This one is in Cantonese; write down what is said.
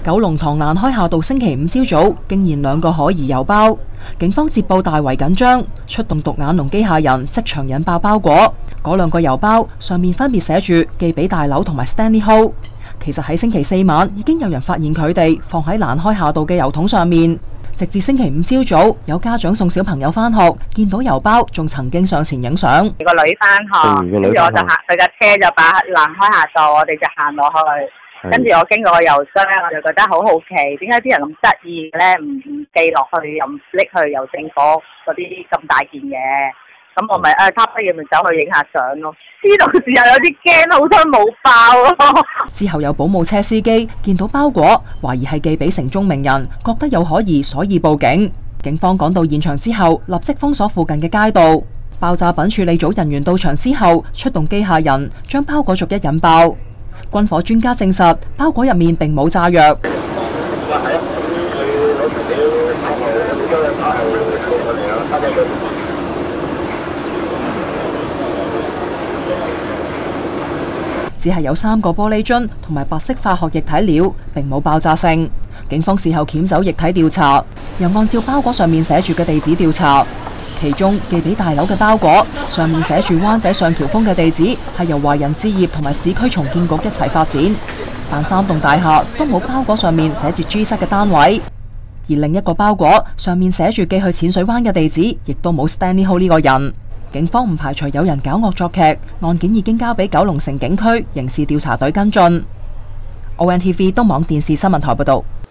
九龍塘蘭開夏道星期五朝早驚現兩個可疑郵包，警方接報大為緊張，出動獨眼龍機械人即場引爆包裹。嗰兩個郵包上面分別寫住寄俾大樓同埋 Stanley Ho。其實喺星期四晚已經有人發現佢哋放喺蘭開夏道嘅郵筒上面，直至星期五朝早有家長送小朋友返學，見到郵包仲曾經上前影相。 個女返學，跟住我就行，佢架車就擺喺蘭開夏道，我哋就行落去。跟住我經過個郵箱，我就覺得好好奇，點解啲人咁得意咧？唔寄落去，又拎去郵政局嗰啲咁大件嘢，咁我咪差不多要咪走去影下相咯。知道時候有啲驚，好彩冇爆咯。 之後有保姆車司機見到包裹，懷疑係寄俾城中名人，覺得有可疑，所以報警。警方趕到現場之後，立即封鎖附近嘅街道。爆炸品處理組人員到場之後，出動機械人將包裹逐一引爆。軍火專家證實，包裹入面並冇炸藥。只係有3個玻璃樽同埋白色化學液體料，並冇爆炸性。警方事後檢走液體調查，又按照包裹上面寫住嘅地址調查。其中寄俾大樓嘅包裹上面寫住灣仔上橋峰嘅地址係由華人置業同埋市區重建局一齊發展，但3棟大廈都冇包裹上面寫住 G 室嘅單位。而另一個包裹上面寫住寄去淺水灣嘅地址，亦都冇 Stanley Ho 呢個人。警方唔排除有人搞惡作劇，案件已經交俾九龍城警區刑事調查隊跟進。ONTV 東網電視新聞台報道。